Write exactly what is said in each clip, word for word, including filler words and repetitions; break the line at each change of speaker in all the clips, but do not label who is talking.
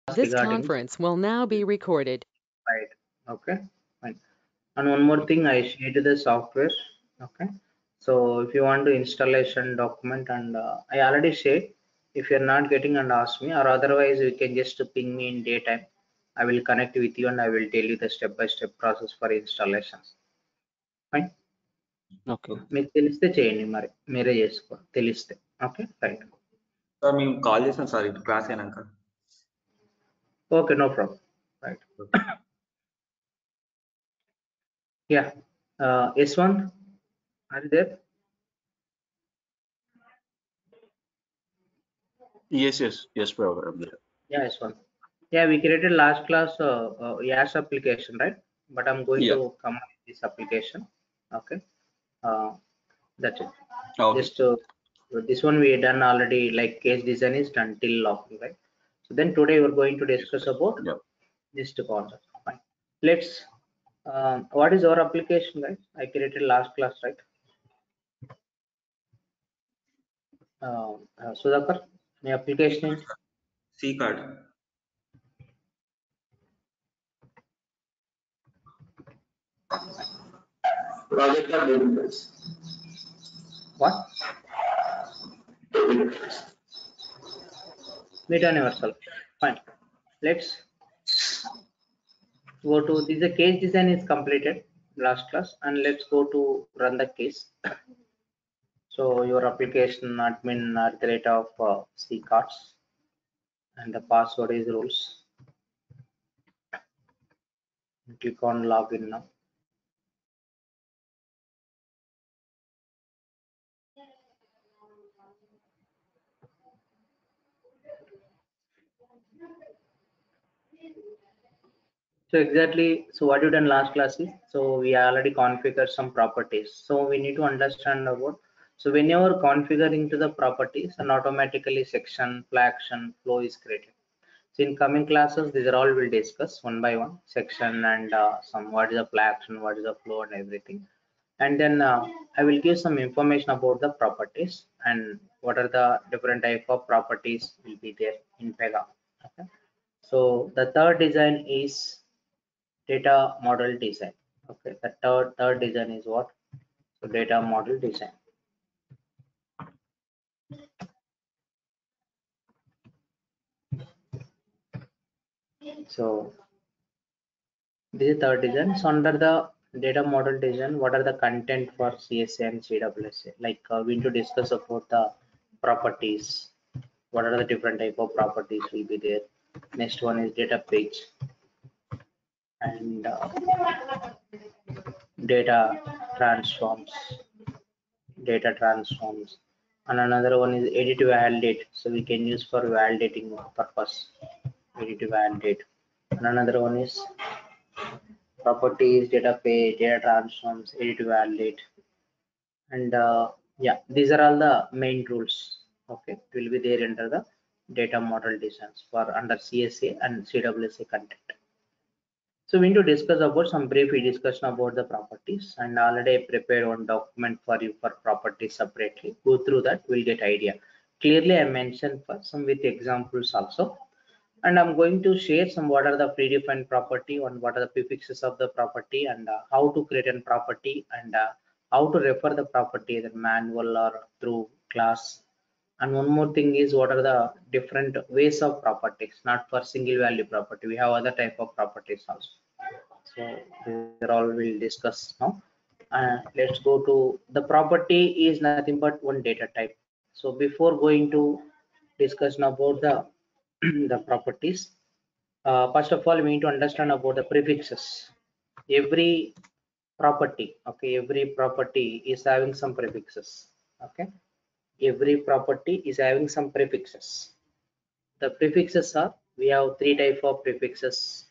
This
regarding
conference will now be recorded.
right. Okay, fine. And one more thing, I shared the software. Okay, so if you want to installation document, and uh, I already shared. If you're not getting, and ask me, or otherwise you can just ping me in daytime. I will connect with you and I will tell you the step by step process for installations. Fine.
Okay
మీకు తెలిస్తే చేయండి, మరి మీరే చేసుకో తెలిస్తే. Okay, right.
Sir మేము call చేసాం sir ఇటు క్లాస్ అయినాక.
Okay, no problem. Right. Ya, Yashwanth, are you there?
Yes, yes, yes, brother. I'm there.
Yeah, Yashwant. Yeah, we created last class uh, uh, Yash application, right? But I'm going
Yeah.
to come up with this application. Okay. Uh, that's it.
Okay.
Just uh, this one we done already, like case design is done till logging, right? So then today we're going to discuss about
Yeah.
this concept. Fine. Let's. Um, what is our application, guys? I created last class, right? Uh, uh, Sudhakar, my application is
C card
Project are debit.
what? Meet on yourself. Fine. Let's go to this. The case design is completed last class, and let's go to run the case. So your application admin at the rate of uh, C cards, and the password is rules. Click on login now. So exactly, so what you done last class is, so we already configured some properties. So we need to understand about, so when you are configuring to the properties, and automatically section, flaction, flow is created. So in coming classes, these are all we'll discuss one by one, section and uh, some what is the flaction, what is the flow and everything. And then uh, I will give some information about the properties and what are the different type of properties will be there in Pega. Okay. So the third design is data model design. Okay, the third third design is what? So data model design. So this is third design. So under the data model design, what are the content for C S A and C W S A? Like uh, we need to discuss about the properties. What are the different type of properties will be there? Next one is data page and uh, data transforms. Data transforms. And another one is edit validate. So we can use for validating purpose. Edit validate. And another one is properties, data page, data transforms, edit validate. And uh, yeah, these are all the main rules. Okay, it will be there under the data model designs for under C S A and C W S A content. So we need to discuss about some brief discussion about the properties, and already I prepared one document for you for properties separately. Go through that, we'll get idea. Clearly I mentioned for some with examples also. And I'm going to share some what are the predefined property and what are the prefixes of the property and uh, how to create a property and uh, how to refer the property either manual or through class. And one more thing is what are the different ways of properties, not for single value property. We have other type of properties also. So these are all we'll discuss now. Uh, let's go to the property is nothing but one data type. So before going to discussion about the the properties, uh, first of all we need to understand about the prefixes. Every property, okay, every property is having some prefixes. Okay, every property is having some prefixes. The prefixes are, we have three type of prefixes,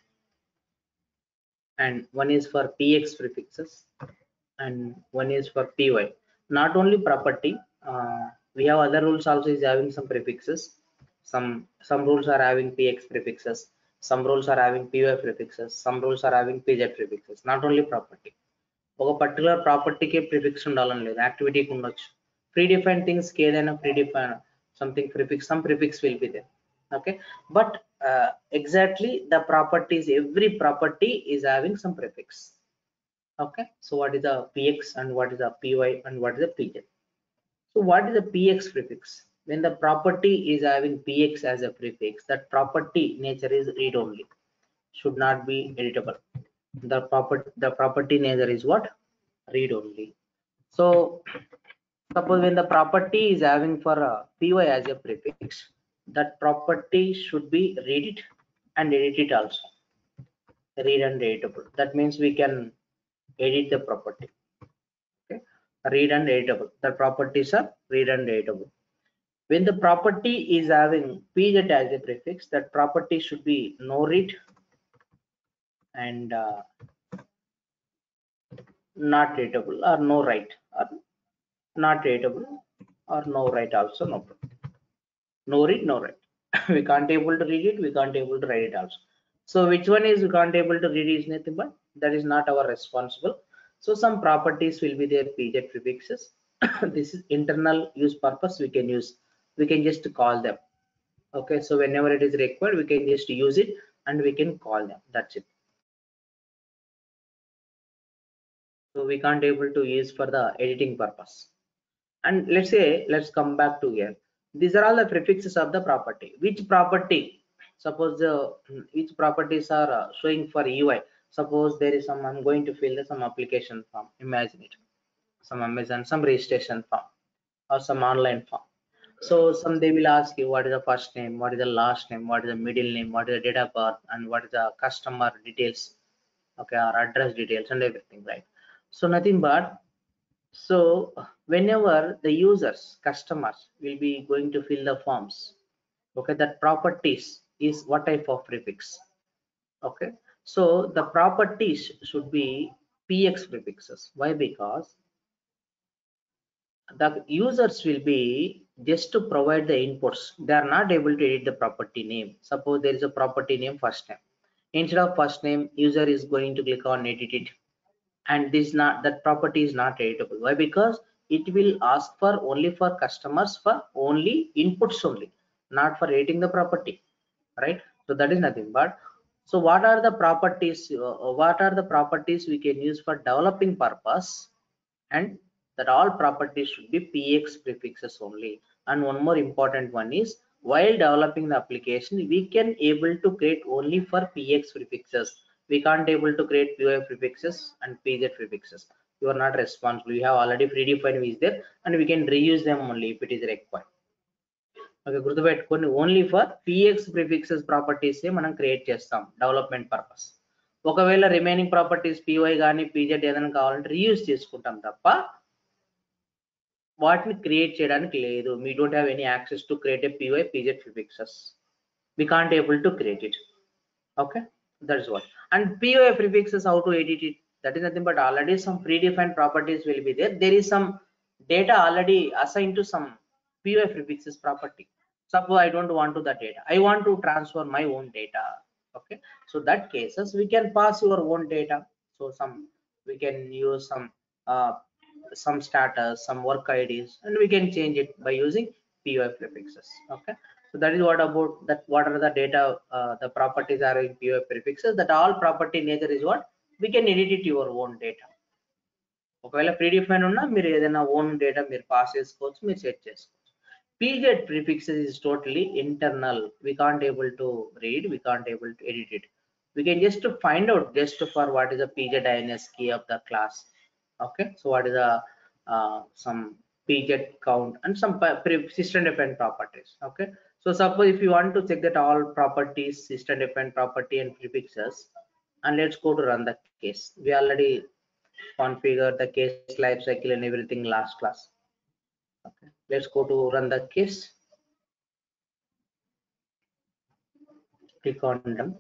and one is for px prefixes and one is for py. Not only property, uh, we have other rules also is having some prefixes. Some some rules are having px prefixes, some rules are having py prefixes, some rules are having pz prefixes. Not only property, ఒక particular ప్రాపర్టీకి prefix ఉండాలని లేదు, యాక్టివిటీకి ఉండొచ్చు. Pre define things కి ఏదైనా pre define something prefix, some prefix will be there. Okay, but uh, exactly the properties, every property is having some prefix. Okay, so what is the px and what is the py and what is the pz? So what is the px prefix? When the property is having px as a prefix, that property nature is read only, should not be editable. The property the property nature is what? Read only. So suppose when the property is having for a py as a prefix, that property should be read it and edit it also. Read and editable. That means we can edit the property. Okay, read and editable. The properties are read and editable. When the property is having pz as a prefix, that property should be no read and uh, not readable, or no write, or not readable, or no write also. No problem. No read, no write. We can't able to read it, we can't able to write it also. So which one is we can't able to read is nothing but that is not our responsible. So some properties will be there pz prefixes. This is internal use purpose, we can use, we can just call them. Okay, so whenever it is required, we can just use it and we can call them. That's it. So we can't able to use for the editing purpose. And let's say, let's come back to here. These are all the prefixes of the property. Which property? Suppose the which properties are uh, showing for U I. Suppose there is some, I'm going to fill some application form. Imagine it, some Amazon, some registration form, or some online form. So some they will ask you what is the first name, what is the last name, what is the middle name, what is the date of birth, and what is the customer details, okay, or address details and everything, right? So nothing but, so whenever the users, customers will be going to fill the forms, okay, that properties is what type of prefix? Okay, so the properties should be px prefixes. Why? Because the users will be just to provide the inputs. They are not able to edit the property name. Suppose there is a property name first name. Instead of first name, user is going to click on edit it, and this not, that property is not editable. Why? Because it will ask for only for customers for only inputs only, not for editing the property, right? So that is nothing but, so what are the properties, uh, what are the properties we can use for developing purpose, and that all properties should be px prefixes only. And one more important one is, while developing the application, we can able to create only for px prefixes. We can't able to create py prefixes and pz prefixes. You are not responsible. We have already predefined is there, and we can reuse them only if it is required. Okay, గుర్తుపెట్టుకోండి, only for px prefixes properties మనం create చేస్తాం development purpose. ఒకవేళ remaining properties py కానీ pz ఏదైనా కావాలంటే reuse చేసుకుంటాం తప్ప వాటిని క్రియేట్ చేయడానికి లేదు. We don't have any access to create a py pz prefixes. We can't able to create it. Okay, that's what. And py prefixes, how to edit it? That is nothing but already some predefined properties will be there. There is some data already assigned to some py prefixes property. Suppose I don't want to the data, I want to transfer my own data. Okay, so that cases we can pass your own data. So some we can use some uh, some status, some work I Ds, and we can change it by using py prefixes. Okay, so that is what about that, what are the data, uh, the properties are in py prefixes. That all property nature is what we can edit it your own data. ఒకవేళ predefine ఉన్నా మీరు ఏదైనా own data మీరు pass చేసుకోవచ్చు, మీరు set చేసుకోవచ్చు. pz prefixes is totally internal. We can't able to read, we can't able to edit it. We can just to find out just for what is the pz ins key of the class. Okay, so what is the uh, some pz count and some system dependent properties. Okay, so suppose if you want to check that all properties, system dependent property and prefixes, and let's go to run the case. We already configure the case life cycle and everything last class. Okay, let's go to run the case. Click on run.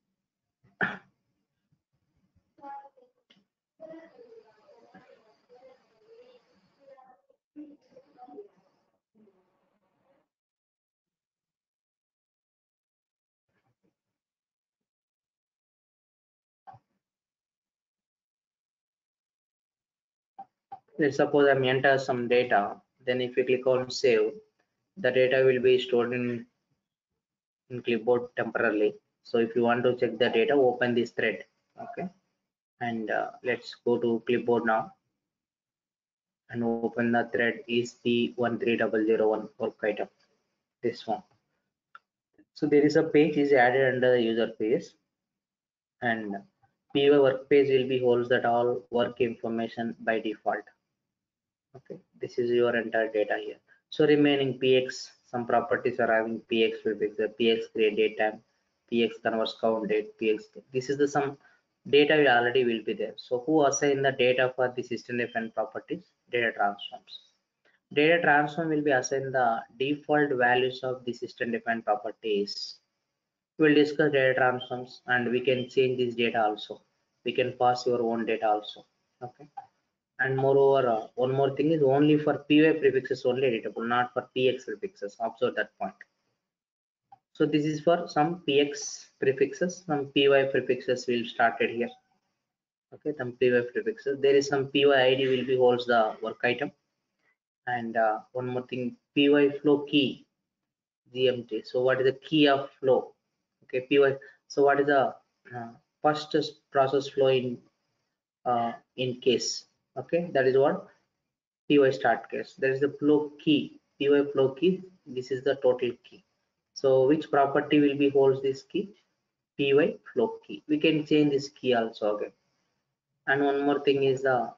Let's suppose I'm enter some data, then if you click on save, the data will be stored in in clipboard temporarily. So if you want to check the data, open this thread. Okay, and uh, let's go to clipboard now and open the thread is P one three zero zero one work item, this one. So there is a page is added under the user page, and P Y work page will be holds that all work information by default. Okay, this is your entire data here. So remaining P X, some properties are having P X prefix, the P X create date time, P X converts count date, P X. This is the some data will already will be there. So who assign the data for the system defined properties? Data transforms. Data transform will be assigned the default values of the system defined properties. We'll discuss data transforms, and we can change this data also. We can pass your own data also. Okay. And moreover, uh, one more thing is only for P Y prefixes only editable, not for P X prefixes. Observe that point. So this is for some P X prefixes, some P Y prefixes will started here. Okay, some P Y prefixes. There is some P Y I D will be holds the work item. And uh, one more thing, P Y flow key, G M T. So what is the key of flow? Okay, P Y. So what is the uh, first process flow in uh, in case? Okay, that is what P Y start case. There is the flow key, P Y flow key. This is the total key. So which property will be holds this key? P Y flow key. We can change this key also again. And one more thing is the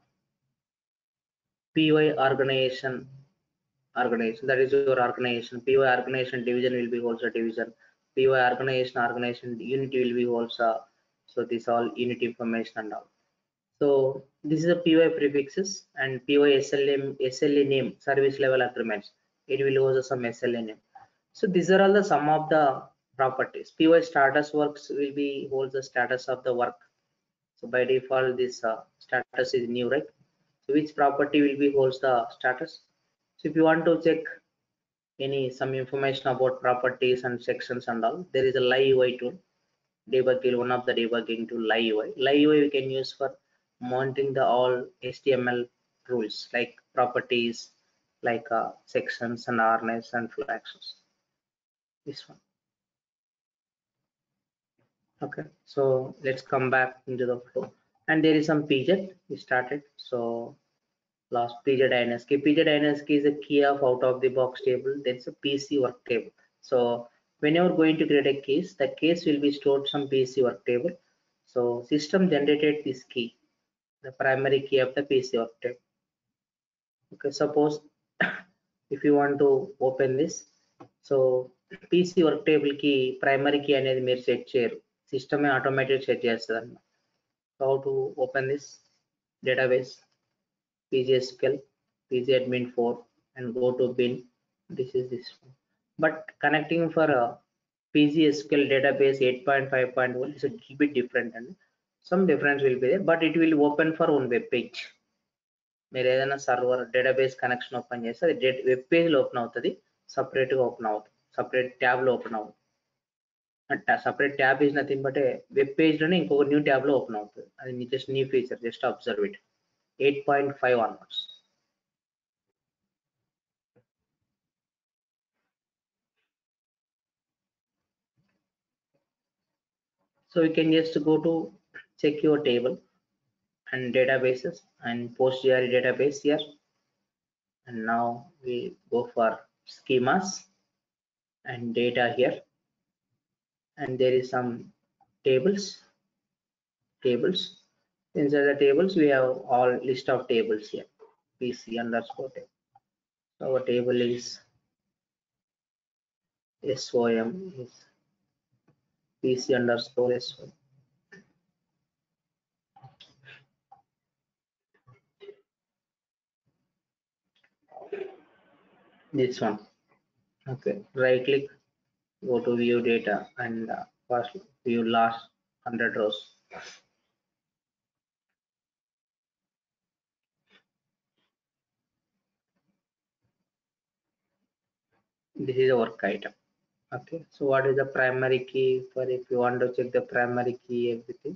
P Y organization. Organization, that is your organization. P Y organization division will be also division. P Y organization organization unit will be also. So this all unit information and all. So this is a P Y prefixes and P Y S L M S L A name, service level agreements. It will also some S L A name. So these are all the sum of the properties. P Y status works will be holds the status of the work. So by default this uh, status is new, right? So which property will be holds the status? So if you want to check any some information about properties and sections and all, there is a live U I tool. Debug, one of the debugging tool, live U I. Live U I we can use for monitoring the all H T M L rules like properties, like uh, sections and R N S and flow actions. This one. Okay, so let's come back into the flow. And there is some P J we started. So last P J I N S key. P J I N S key is a key of out of the box table. That's a P C work table. So whenever going to create a case, the case will be stored some P C work table. So system generated this key, the primary key of the P C work table. Okay, suppose if you want to open this, so P C work table key primary key అనేది మీరు set చేయరు, సిస్టమే automated set చేస్తుంది అన్నమాట. How to open this database? P G S Q L, P G admin four, and go to bin. This is this one. But connecting for a P G S Q L database eight point five point one is a little bit different, and some difference will be there, but it will open for one web page. మీరు ఏదైనా server database connection open చేస్తే అది web పేజ్లో open అవుతుంది, సపరేట్గా open అవుతుంది, separate ట్యాబ్లో open అవుతుంది. అంటే separate tab is nothing but web పేజ్లోనే ఇంకొక న్యూ ట్యాబ్లో ఓపెన్ అవుతుంది. అది just new feature, just observe it. eight point five onwards. So we can just go to check your table and databases and PostgreSQL database here. And now we go for schemas and data here. And there is some tables. Tables. Inside the tables, we have all list of tables here. P C underscore table. So our table is S O M is P C underscore S O M. This one. Okay, right click, go to view data, and uh, first view last one hundred rows. This is a work item. Okay, so what is the primary key for if you want to check the primary key everything?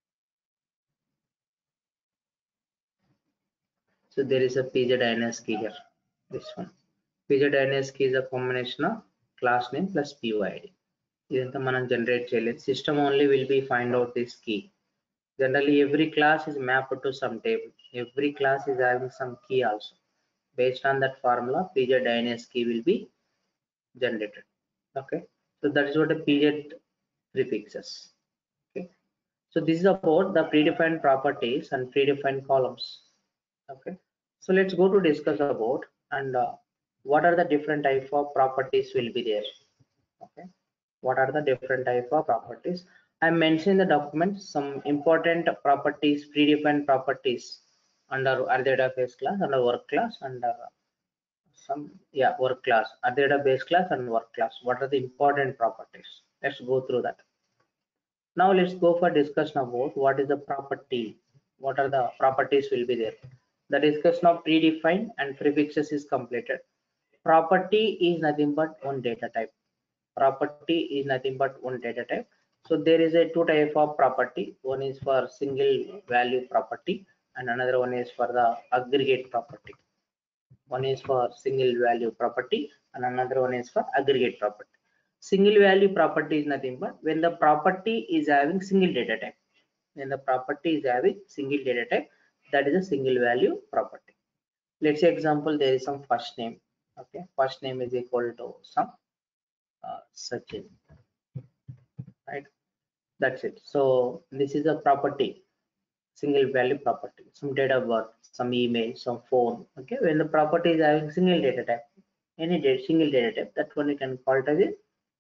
So there is a P J I N S key here. This one. P J I N S key is a combination of class name plus P Y I D. ఇదంతా మనం generate చేయలేదు. System only will be find out this key. Generally every class is mapped to some table. Every class is having some key also. Based on that formula, pj dynas key will be generated. Okay, so that is what a pj prefixes. Okay, so this is about the predefined properties and predefined columns. Okay, so let's go to discuss about and uh, what are the different type of properties will be there. Okay, what are the different type of properties? I mentioned in the document some important properties, predefined properties under other database class, under work class, under some yeah work class, other database class and work class. What are the important properties? Let's go through that. Now let's go for discussion about what is the property, what are the properties will be there. The discussion of predefined and prefixes is completed. Property is nothing but one data type. Property is nothing but one data type. So there is a two type of property. One is for single value property and another one is for the aggregate property. One is for single value property and another one is for aggregate property. Single value property is nothing but when the property is having single data type. When the property is having single data type, that is a single value property. Let's say example, there is some first name. Okay, first name is equal to some uh, Sachin, right? That's it. So this is a property, single value property, some date of birth, some email, some phone. Okay, when the property is having single data type, any data, single data type, that one you can call it as a,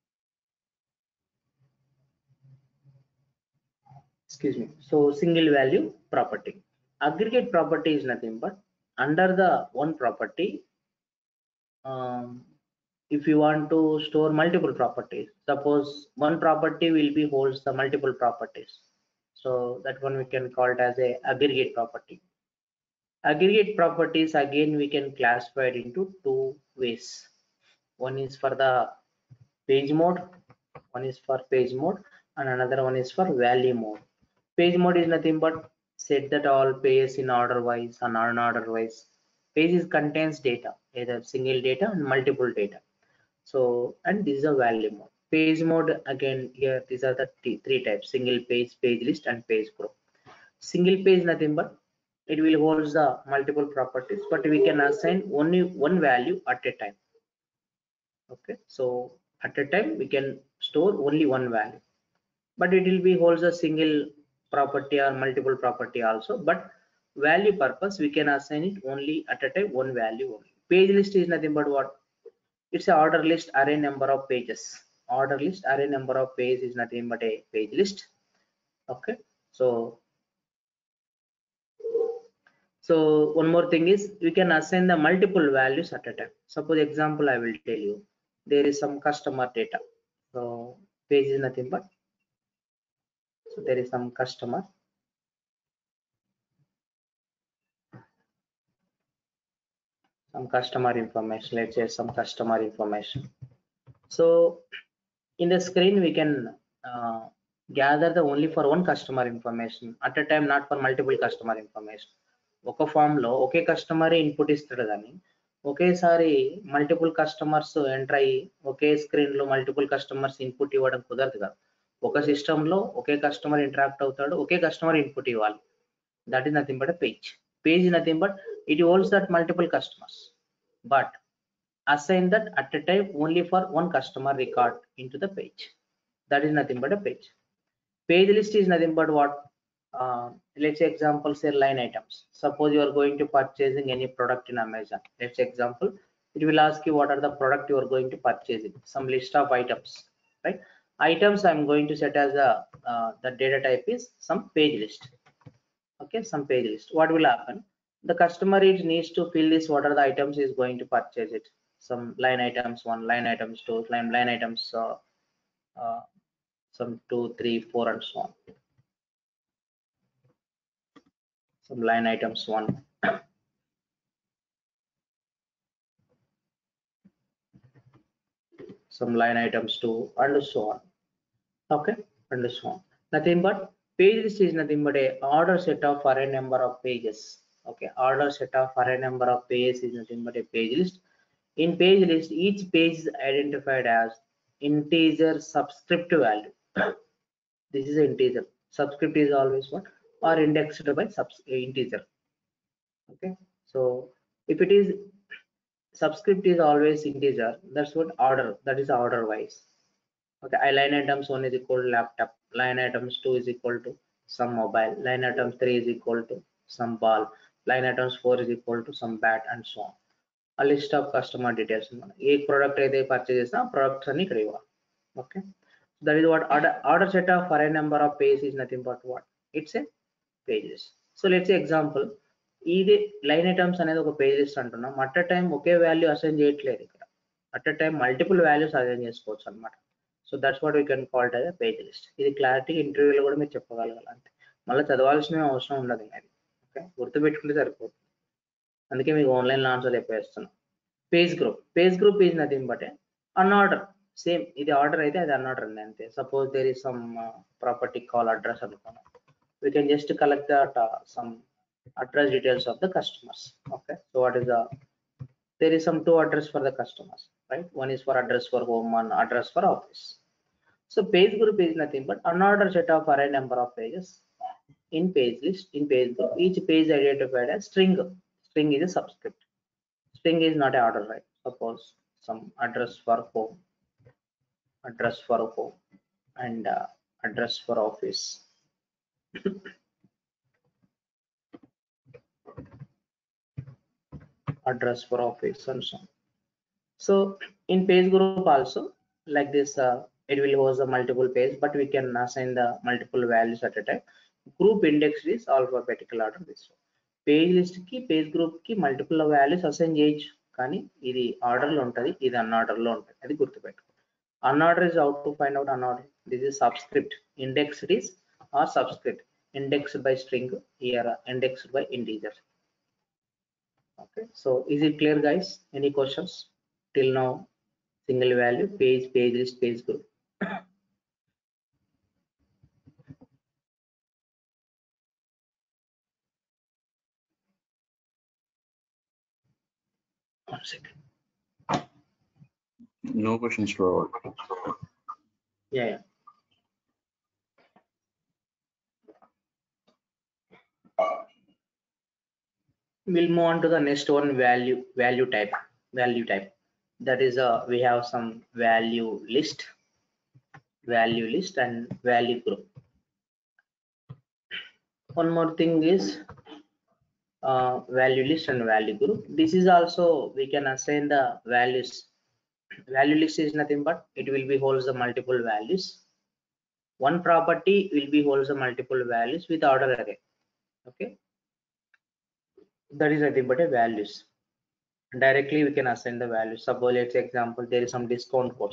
excuse me, so single value property. Aggregate property is nothing but under the one property, um, if you want to store multiple properties, suppose one property will be holds the multiple properties, so that one we can call it as a aggregate property. Aggregate properties again we can classify it into two ways. One is for the page mode, one is for page mode and another one is for value mode. Page mode is nothing but set that all pages in order wise and unorder wise. Pages contains data, either single data and multiple data. So and this is a value mode. Page mode again here, these are the three types: single page, page list and page group. Single page nothing but it will hold the multiple properties, but we can assign only one value at a time. Okay, so at a time we can store only one value, but it will be holds a single property or multiple property also, but value purpose we can assign it only at a time one value only. Page list is nothing but what? It's a order list array number of pages. Order list array number of pages is nothing but a page list. Okay, so so one more thing is we can assign the multiple values at a time. Suppose example I will tell you, there is some customer data. So page is nothing but, so there is some customer, some customer information, let's say some customer information. So in the screen we can uh, gather the only for one customer information at a time, not for multiple customer information. ఒక form లో ఒకే customer input ఇస్తాడు, కానీ ఒకేసారి multiple customers enter అయ్యి ఒకే screen లో multiple customers input ఇవ్వడం కుదరదు కదా. ఒక సిస్టమ్ లో ఒకే కస్టమర్ ఇంటరాక్ట్ అవుతాడు, ఒకే కస్టమర్ ఇన్పుట్ ఇవ్వాలి. That is nothing but page. Page nothing but it holds that multiple customers, but assign that at a time only for one customer record into the page. That is nothing but a page. Page list is nothing but what? Uh, let's say example, say line items. Suppose you are going to purchasing any product in Amazon. Let's say example, it will ask you what are the product you are going to purchasing. Some list of items, right? Items I'm going to set as a uh, the data type is some page list. Okay, some page list. What will happen? The customer is needs to fill this, what are the items is going to purchase it. Some line items one, line items two, line line items uh, uh, some two, three, four and so on. Some line items one, some line items two and so on. Okay, and so on. Nothing but page list is nothing but a order set of array number of pages. Okay, order set of array number of pages is nothing but a page list. In page list, each page is identified as integer subscript value. This is an integer. Subscript is always what? Or indexed by subs integer. Okay. So if it is subscript is always integer, that's what order, that is order wise. Okay, I line items one is equal to laptop, line items two is equal to some mobile, line items three is equal to some ball, line items four is equal to some bat, and so on. A list of customer details. Each product either purchase na products ani ikkada. Okay, that is what order, order set of array number of pages is nothing but what? It's a page list. So let's say example, ఇది line items అనేది ఒక page list అంటున్నాం. At a time ఒకే value assign చేయట్లేదు ఇక్కడ. At a time multiple values assign చేసుకోవచ్చు అనమాట. So that's what we can call it as a page list. ఇది క్లారిటీ ఇంటర్వ్యూలో కూడా మీరు చెప్పగలగాలి అంతే. మళ్ళీ చదవాల్సిన అవసరం ఉండదు అది. ఓకే, గుర్తుపెట్టుకుంటే సరిపోతుంది. అందుకే మీకు ఆన్లైన్లో ఆన్సర్ చెప్పేస్తున్నాం. Page group, page group is nothing but unorder. Same ఇది ఆర్డర్ అయితే అది అన్ఆర్డర్ అండి అంతే. Suppose there is some property call address అనుకున్నాం. We can just collect that some address details of the customers. Okay, so what is the, there is some two address for the customers, right? One is for address for home, one address for office. So page group is nothing but unordered set of array number of pages in page list. In page group, each page identified as string. String is a subscript. String is not a order, right? Suppose some address for home, address for home, and uh, address for office. Address for office and so on. So in page group also like this, uh, it will host a multiple page, but we can assign the multiple values at a time. Group index is alphabetical order. This one page list ki page group ki multiple values assign చేయొచ్చు, కానీ ఇది order లో ఉంటది, ఇది unorder లో ఉంటది. అది గుర్తుపెట్టుకో. Unorder is how to find out unorder. This is subscript. Indexed is or subscript. Indexed by string, here indexed by integer. Okay, so is it clear guys? Any questions till now? Single value, page, page list, page group. One second.
No questions for all.
Yeah, yeah. We'll move on to the next one, value value type. Value type, that is uh, we have some value list, value list and value group. One more thing is uh, value list and value group. This is also we can assign the values. Value list is nothing but it will be holds the multiple values. One property will be holds the multiple values with order array. Okay, that is nothing but a values. Directly we can assign the values. Suppose let's example there is some discount codes.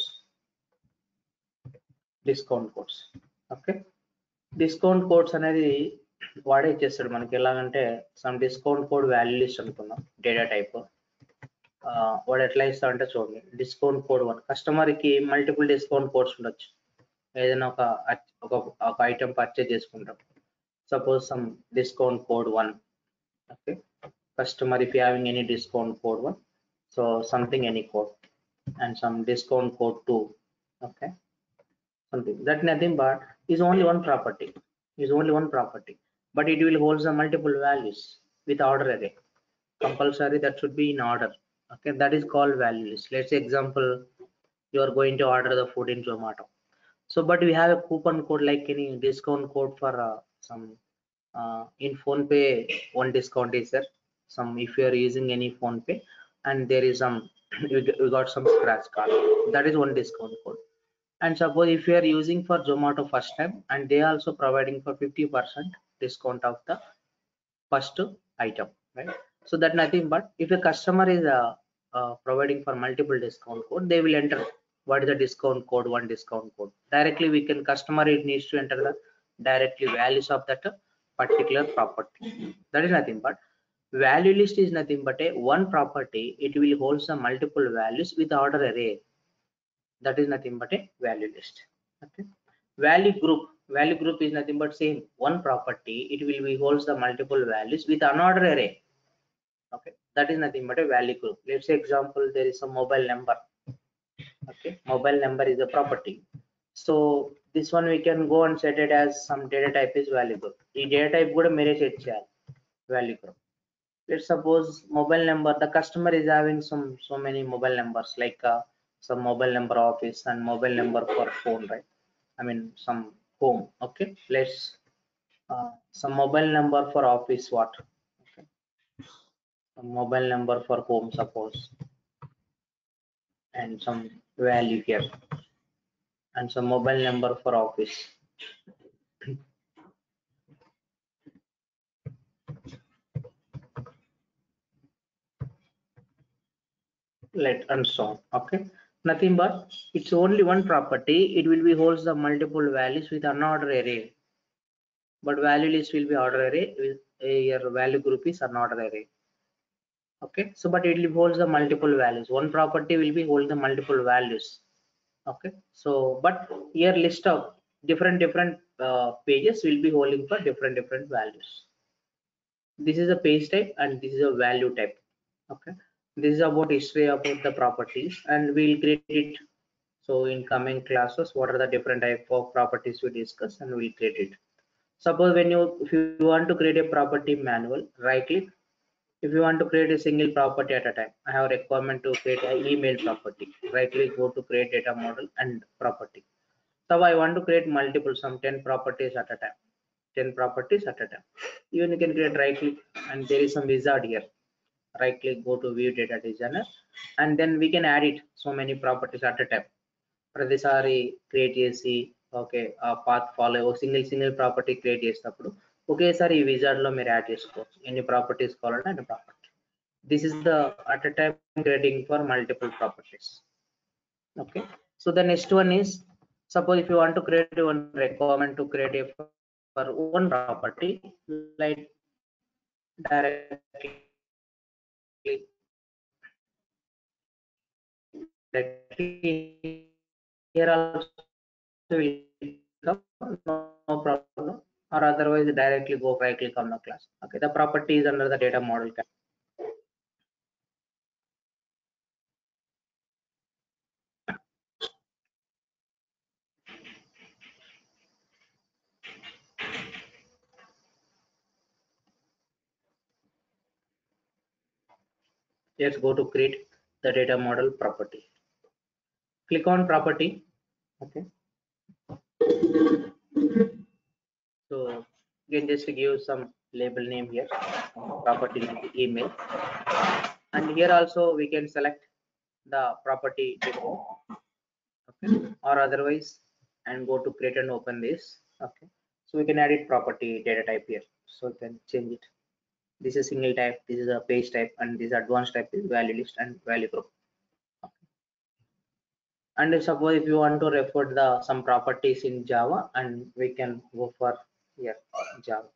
Discount codes. Okay, discount codes అనేది వాడే ఇచ్చేస్తాడు మనకి. ఎలాగంటే some discount code value list అనుకున్నాం data type. వాడు ఎట్లా ఇస్తా అంటే చూడండి, డిస్కౌంట్ కోడ్ వన్. కస్టమర్ కి మల్టిపుల్ డిస్కౌంట్ కోడ్స్ ఉండొచ్చు. ఏదైనా ఒక ఒక ఐటమ్ పర్చేజ్ చేసుకుంటాం. Suppose some discount code one. Okay, customer if you having any discount code one, so something any code, and some discount code two. Okay, something that nothing but is only one property, is only one property, but it will hold some multiple values with order array. Compulsory that should be in order. Okay, that is called value list. Let's say example, you are going to order the food in Zomato, so but we have a coupon code like any discount code for uh, some uh, in PhonePe one discount is there. Some if you are using any PhonePe and there is some you got some scratch card, that is one discount code. And suppose if you are using for Zomato first time and they are also providing for fifty percent discount of the first item, right? So that nothing but if a customer is uh, uh, providing for multiple discount code, they will enter what is the discount code, one discount code. Directly we can customer it needs to enter the directly values of that particular property. That is nothing but value list is nothing but a one property. It will hold some multiple values with order array. That is nothing but a value list. Okay, value group, value group is nothing but same one property. It will be holds the multiple values with another array. Okay, that is nothing but a value group. Let's say example, there is a mobile number. Okay, mobile number is a property. So this one we can go and set it as some data type is value group. The data type would mere set cheyali value group. Let's suppose mobile number, the customer is having some so many mobile numbers, like uh, some mobile number office and mobile number for phone, right? I mean some home. Okay, let's uh, some mobile number for office, what? Okay, some mobile number for home, suppose, and some value here, and some mobile number for office. Let and so on. Okay, nothing but it's only one property. It will be holds the multiple values with unordered array, but value list will be ordered array with uh, your value group is unordered array. Okay, so but it will holds the multiple values. One property will be hold the multiple values. Okay, so but here list of different different uh, pages will be holding for different different values. This is a page type and this is a value type. Okay, this is about history about the properties, and we'll create it. So in coming classes, what are the different type of properties we discuss, and we'll create it. Suppose when you if you want to create a property manual, right click. If you want to create a single property at a time, I have a requirement to create an email property. Right click, go to create data model and property. So I want to create multiple, some ten properties at a time. ten properties at a time. Even you can create right click, and there is some wizard here. Right click, go to view data designer, and then we can add it so many properties at a time. Pradisari create ac, okay, uh, path follow single single property create చేసినప్పుడు okay sir ఈ wizard లో మీరు add చేసుకోవచ్చు ఎన్ని properties కావాలంటే అన్ని property. This is the at a time creating for multiple properties. Okay, so the next one is, suppose if you want to create one requirement to create a for one property, like directly directly here also will come, no problem, or otherwise directly go right click on the class. Okay, the property is under the data model. Let's go to create the data model property. Click on property. Okay, so you can just give some label name here, property name email, and here also we can select the property before, okay, or otherwise, and go to create and open this. Okay, so we can edit property data type here, so you can change it. This is single type, this is a page type, and this advanced type is value list and value group. Okay. And if suppose if you want to refer the some properties in Java, and we can go for here Java.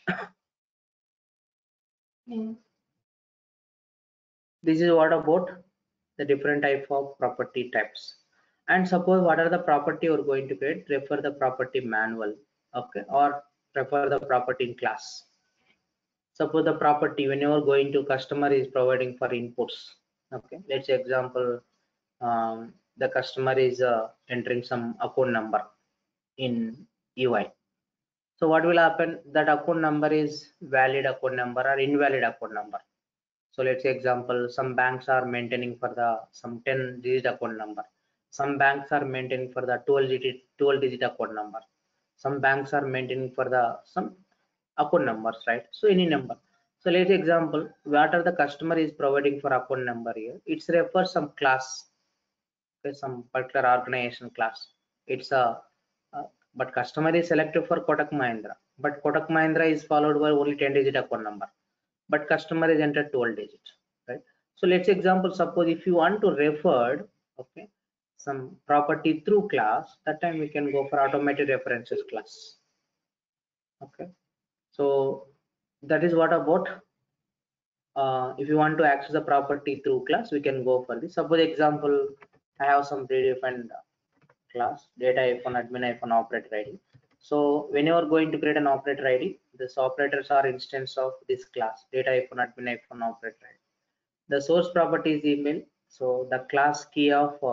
This is what about the different type of property types. And suppose what are the property you're going to create, refer the property manual, okay, or refer the property in class. Suppose the property when you're going to customer is providing for inputs. Okay, let's say example, um, the customer is uh, entering some account number in U I. So what will happen, that account number is valid account number or invalid account number. So let's say example, some banks are maintaining for the some ten digit account number, some banks are maintaining for the twelve digit twelve digit account number, some banks are maintaining for the some account numbers, right? So any number. So let's example, what are the customer is providing for account number here, it's refers some class, okay, some particular organization class. It's a uh, but customer is selected for Kotak Mahindra, but Kotak Mahindra is followed by only ten digit account number, but customer is entered twelve digits, right? So let's example, suppose if you want to refer, okay, some property through class, that time we can go for automated references class. Okay, so that is what about uh, if you want to access the property through class, we can go for this. Suppose example, I have some predefined class data iPhone admin iPhone operator I D. So when you are going to create an operator I D, this operators are instance of this class data iPhone admin iPhone operator I D. The source property is email, so the class key of uh,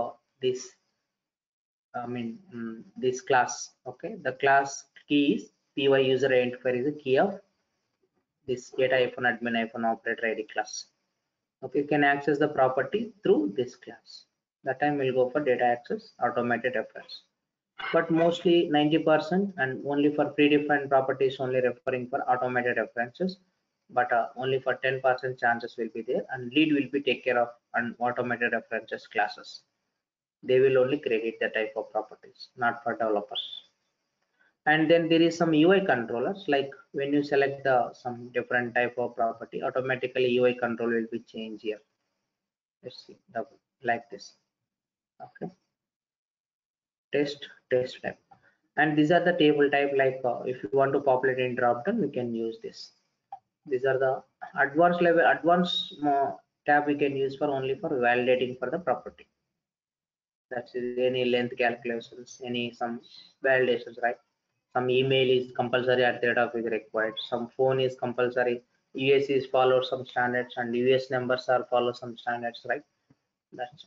this, I mean, um, this class. Okay, the class key is py user identifier is the key of this data hyphen admin hyphen operator I D class. Okay, you can access the property through this class. That time we'll go for data access automated reference. But mostly ninety percent and only for predefined properties only referring for automated references, but uh, only for ten percent chances will be there, and lead will be take care of an automated references classes. They will only create the type of properties, not for developers. And then there is some U I controllers, like when you select the some different type of property, automatically U I control will be changed here. Let's see, double like this. Okay, test test type, and these are the table type, like uh, if you want to populate in drop down we can use this. These are the advanced level advanced uh, tab we can use for only for validating for the property. That's any length calculations, any some validations, right? Some email is compulsory at the rate of is required, some phone is compulsory, U S is follow some standards, and U S numbers are follow some standards, right? That's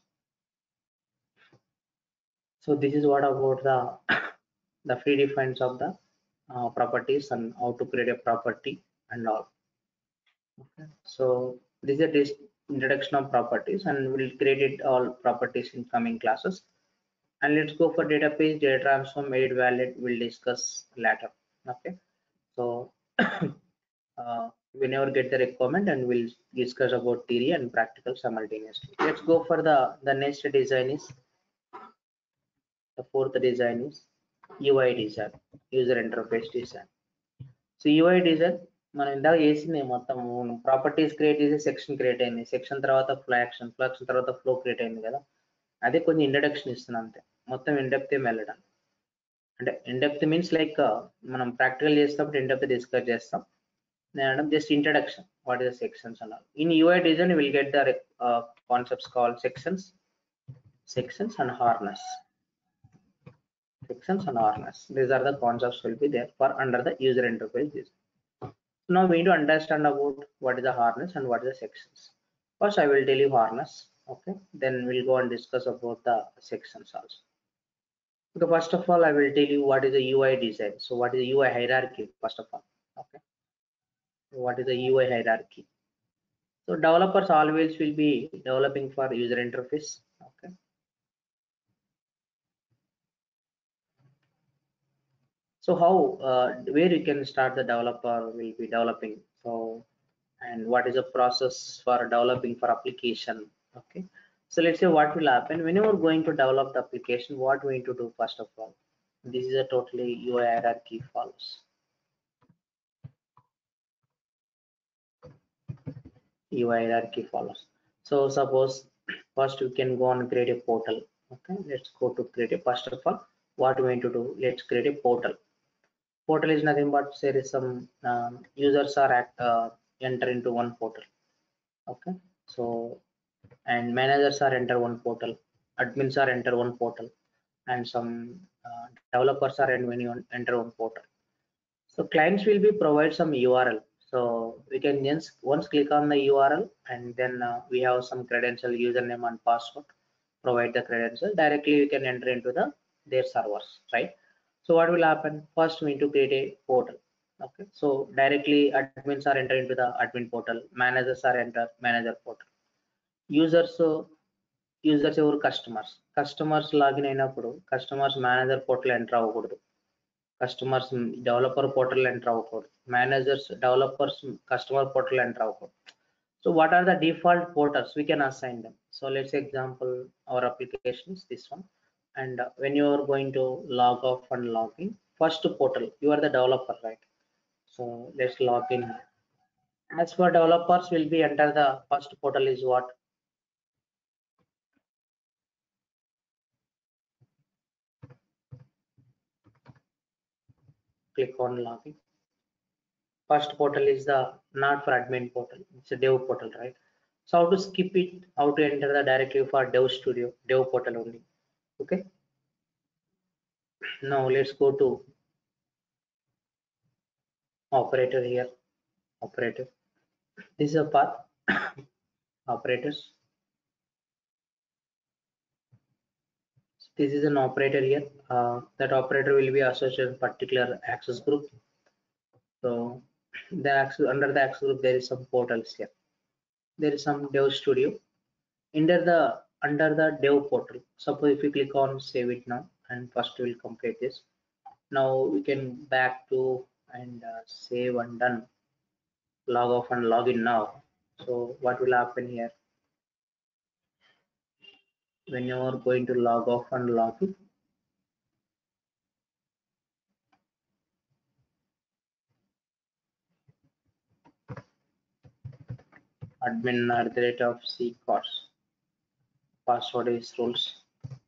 so this is what about the the free defines of the uh, properties and how to create a property and all. Okay, so this is this introduction of properties, and we'll create it all properties in coming classes. And let's go for database, data transform, edit, validate. We'll discuss later. Okay, so uh, we never get the requirement, and we'll discuss about theory and practical simultaneously. Let's go for the the next design is the fourth design is U I design, user interface design. So U I design మనం ఇందాక చేసింది మొత్తం properties create చేసి section create అయింది, section తర్వాత flow action, flow action తర్వాత flow create అయింది కదా, అదే కొంచెం ఇంట్రడక్షన్ ఇస్తున్నాం అంతే, మొత్తం ఇండెప్త్ ఏం వెళ్ళడం. అంటే ఇండెప్త్ మీన్స్ లైక్ మనం ప్రాక్టికల్ చేసేటప్పుడు ఇండెప్త్ డిస్కస్ చేస్తాం, నేను just introduction what is the sections అన్నారు. In UI design will get the concepts called sections sections and harness. Sections and harness, these are the concepts will be there for under the user interface design. Now we need to understand about what is the harness and what is the sections. First I will tell you harness, okay, then we'll go and discuss about the sections also. Okay, first of all I will tell you what is the U I design. So what is the U I hierarchy first of all. Okay, what is the U I hierarchy? So developers always will be developing for user interface. Okay, so how uh, where you can start the developer will be developing, so and what is the process for developing for application. Okay, so let's say what will happen whenever going to develop the application, what we need to do first of all, this is a totally U I hierarchy follows. U I hierarchy follows. So suppose first we can go and create a portal. Okay, let's go to create a, first of all what we need to do, let's create a portal. Portal is nothing but there is some um, users are at, uh, enter into one portal. Okay, so and managers are enter one portal, admins are enter one portal, and some uh, developers are enter one portal. So clients will be provide some U R L, so we can just once click on the U R L, and then uh, we have some credential, username and password, provide the credential, directly we can enter into the their servers, right? So what will happen, first we need to create a portal. Okay, so directly admins are enter into the admin portal, managers are enter manager portal, users so users ఎవరు customers customers login అయినప్పుడు customers manager portal ఎంటర్ అవ్వకూడదు, customers developer portal ఎంటర్ అవ్వకూడదు, managers developers customer portal ఎంటర్ అవ్వకూడదు. So what are the default portals, we can assign them. So let's say example our application is this one, and uh, when you are going to log off and log in, first portal you are the developer, right? So let's log in. As for developers will be enter the first portal is what, click on login. First portal is the not for admin portal, it's a dev portal, right? So how to skip it, how to enter the directly for dev studio, dev portal only. Okay, now let's go to operator here, operator, this is a path operators. this is an operator here. Uh, that operator will be associated with particular access group. So the access, under the access group there is some portals here. There is some Dev Studio. Under the under the Dev portal. Suppose if you click on save it now, and first we'll complete this. Now we can back to and uh, save and done. Log off and log in now. So what will happen here? When you are going to log off and log in, admin at the rate of C course. Password is rules.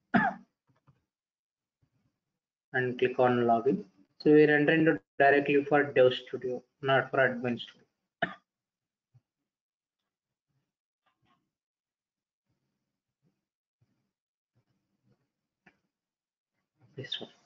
And click on login. So we are entering directly for Dev Studio, not for Admin Studio. This one.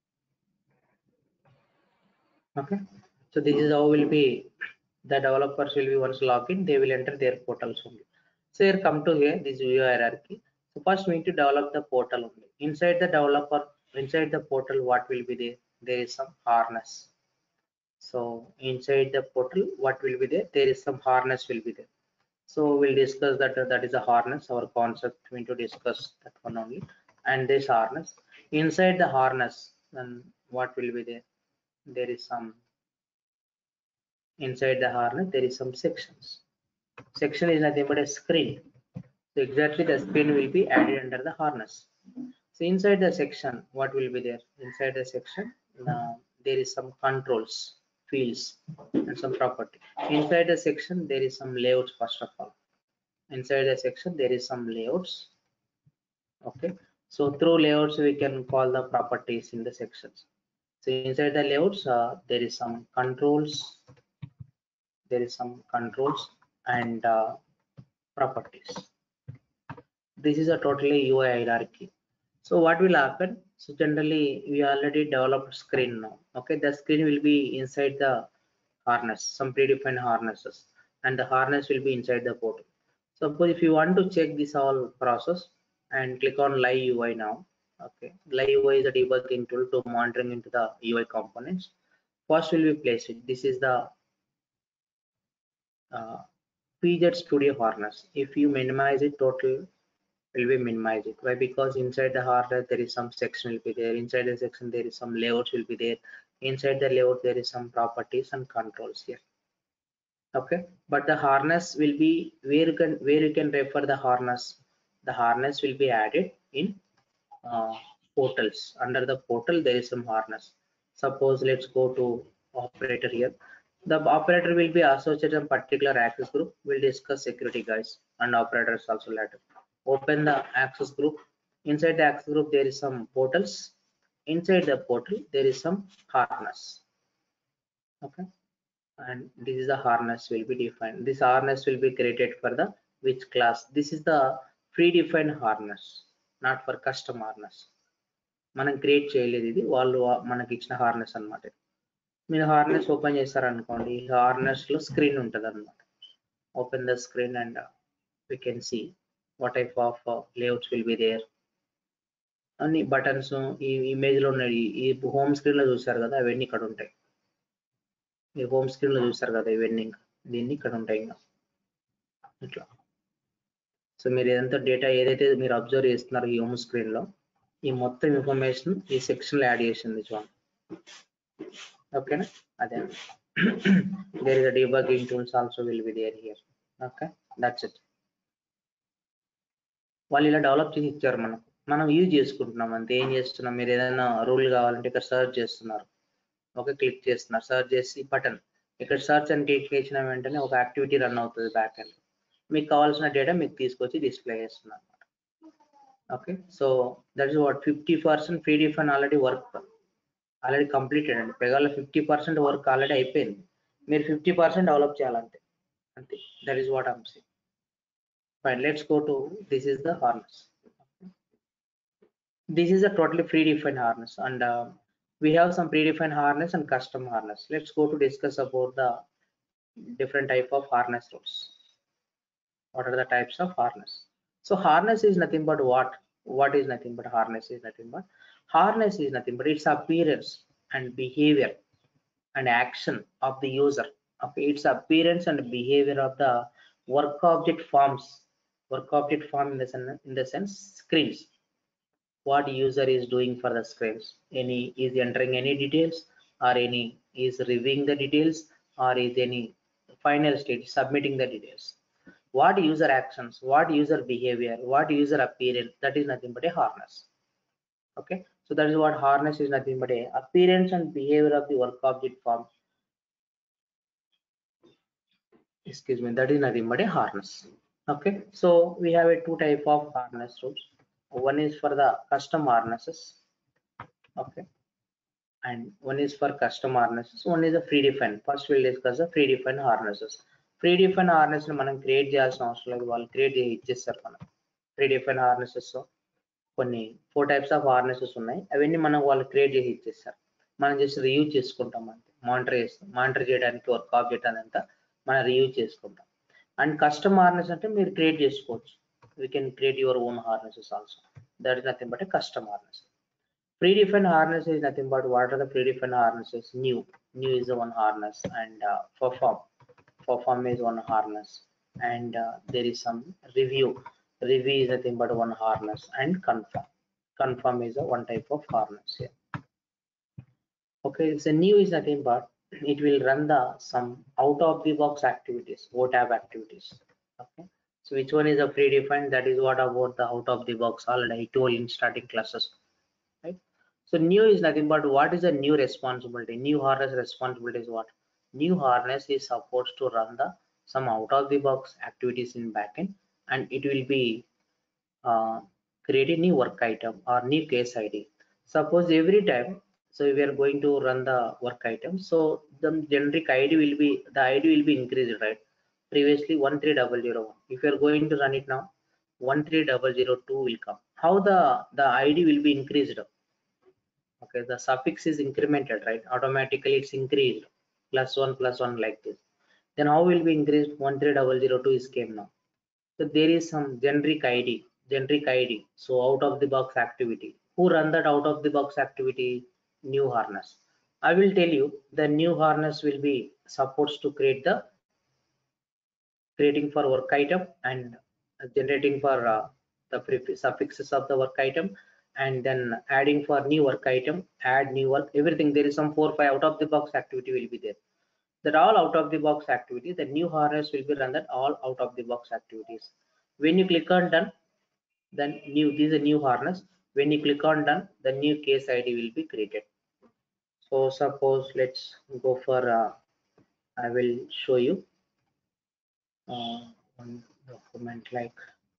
Okay. So this is how will be the developers will be once logged in, they will enter their portals only. So here come to here, this view hierarchy. So first we need to develop the portal only. Inside the developer, inside the portal, what will be there? There is some harness. So inside the portal, what will be there? There is some harness will be there. So we'll discuss that. Uh, that is a harness. Our concept we need to discuss that one only. And this harness. Inside the harness, then what will be there? There is some. Inside the harness, there is some sections. Section is nothing but a screen. So exactly the screen will be added under the harness. So inside the section, what will be there? Inside the section, uh, there is some controls, fields, and some property. Inside the section, there is some layouts first of all. Inside the section, there is some layouts. Okay. So through layouts, we can call the properties in the sections. So inside the layouts, uh, there is some controls. There is some controls and uh, properties. This is a totally U I hierarchy. So what will happen? So generally we already developed screen now. Okay, the screen will be inside the harness, some predefined harnesses, and the harness will be inside the portal. Suppose if you want to check this all process and click on live U I now. Okay, live U I is a debugging tool to monitoring into the U I components. First will be place it. This is the uh, P Z Studio harness. If you minimize it, total will be minimize it. Why? Because inside the harness there is some section will be there. Inside the section there is some layouts will be there. Inside the layout there is some properties and controls here. Okay, but the harness will be where you can where you can refer the harness. The harness will be added in uh, portals. Under the portal there is some harness. Suppose let's go to operator here. The operator will be associated with a particular access group. We'll discuss security guys and operators also later. Open the access group. Inside the access group there is some portals. Inside the portal there is some harness. Okay, and this is the harness will be defined. This harness will be created for the which class? This is the predefined harness, not for custom harness. మనం create చేయలేదు, ఇది వాళ్ళు మనకి ఇచ్చిన harness అన్నమాట. మీరు harness open చేస్తారనుకోండి, ఈ harness లో స్క్రీన్ ఉంటుంది అనమాట. Open the screen and we can see what type of uh, layouts will be there. అన్ని బటన్స్ ఈ ఇమేజ్ లో ఉన్నాయి. ఈ హోమ్ స్క్రీన్ లో చూసారు కదా, అవన్నీ ఇక్కడ ఉంటాయి. ఈ హోమ్ స్క్రీన్ లో చూసారు కదా, ఇవన్నీ ఇంకా దీన్ని ఇక్కడ ఉంటాయి ఇంకా ఇట్లా. సో మీరు ఏదంతా డేటా ఏదైతే మీరు అబ్జర్వ్ చేస్తున్నారో ఈ హోమ్ స్క్రీన్ లో, ఈ మొత్తం ఇన్ఫర్మేషన్ ఈ సెక్షన్ లో యాడ్ చేసింది చూడండి. ఓకేనా, అదే there is a debugging tools also will be there here. Okay, that's it. వాళ్ళు ఇలా డెవలప్ చేసి ఇచ్చారు మనకు, మనం యూజ్ చేసుకుంటున్నాం అంతే. ఏం చేస్తున్నాం, మీరు ఏదైనా రూల్ కావాలంటే ఇక్కడ సర్చ్ చేస్తున్నారు. ఓకే, క్లిక్ చేస్తున్నారు, సర్చ్ చేసి బటన్ ఇక్కడ సర్చ్ అని క్లిక్ చేసిన వెంటనే ఒక యాక్టివిటీ రన్ అవుతుంది బ్యాక్ ఎండ్. మీకు కావాల్సిన డేటా మీకు తీసుకొచ్చి డిస్ప్లే చేస్తున్నారు. Okay, so that is what fifty percent free define already work already completed అండి. పెగాల ఫిఫ్టీ పర్సెంట్ వర్క్ ఆల్రెడీ అయిపోయింది. మీరు ఫిఫ్టీ పర్సెంట్ డెవలప్ చేయాలంటే అంతే. That is what I'm saying. Fine, let's go to this is the harness. This is a totally predefined harness, and uh, we have some predefined harness and custom harness. Let's go to discuss about the different type of harness rules. What are the types of harness? So harness is nothing but what? what is nothing but harness is nothing but harness is nothing but its appearance and behavior and action of the user. Okay, its appearance and behavior of the work object forms. Work object form in the sense, in the sense screens. What user is doing for the screens? Any is entering any details, or any is reviewing the details, or is any final stage submitting the details. What user actions, what user behavior, what user appearance, that is nothing but a harness. Okay, so that is what harness is nothing but a appearance and behavior of the work object form. Excuse me, that is nothing but a harness. Okay, so we have a two type of harness rules. One is for the custom harnesses. Okay, and one is for custom harnesses. One is a predefined. First we'll discuss the predefined harnesses. Predefined harness మనం create చేయాల్సిన అవసరం లేదు, వాళ్ళు create చేసి ఇచ్చేస్తారు మనం. Predefine హార్నెసెస్ కొన్ని four types of హార్నెసెస్ ఉన్నాయి, అవన్నీ మనం వాళ్ళు క్రియేట్ చేసి ఇచ్చేస్తారు, మనం జస్ట్ రియూజ్ చేసుకుంటాం అంతే. మానిటర్ చేస్తాం, మానిటర్ చేయడానికి వర్క్ ఆబ్జెక్ట్ అదంతా మనం రియూజ్ చేసుకుంటాం. అండ్ కస్టమ్ హార్నెస్ అంటే మీరు క్రియేట్ చేసుకోవచ్చు, we can create your own harnesses also. That is nothing but custom harness. Predefined harness is nothing but what are the predefined harnesses? New, new is the one harness, and uh, perform, perform is one harness, and uh, there is some review, review is nothing but one harness, and confirm, confirm is a one type of harness here. Okay, so new is nothing but it will run the some out of the box activities, O tab activities. Okay, so which one is a predefined? That is what about the out of the box, already I told in starting classes, right? So new is nothing but what is a new responsibility? New harness responsibility is what? New harness is supposed to run the some out of the box activities in backend, and it will be uh, create a new work item or new case I D. Suppose every time, so we are going to run the work item, so the generic I D will be, the I D will be increased, right? Previously one three zero zero one. If you are going to run it now, one three zero zero two will come. How the the I D will be increased? Okay, the suffix is incremented, right? Automatically it's increased, plus one plus one like this. Then how will be increased? one three zero zero two is came now. So there is some generic I D, generic I D. So out of the box activity. Who run that out of the box activity? New harness. I will tell you, the new harness will be supposed to create the creating for work item and generating for uh, the suffixes of the work item, and then adding for new work item, add new work, everything. There is some four five out of the box activity will be there. That all out of the box activity, the new harness will be run that all out of the box activities. When you click on done, then new, this is a new harness. When you click on done, the new case I D will be created. So suppose let's go for uh, I will show you uh, one document like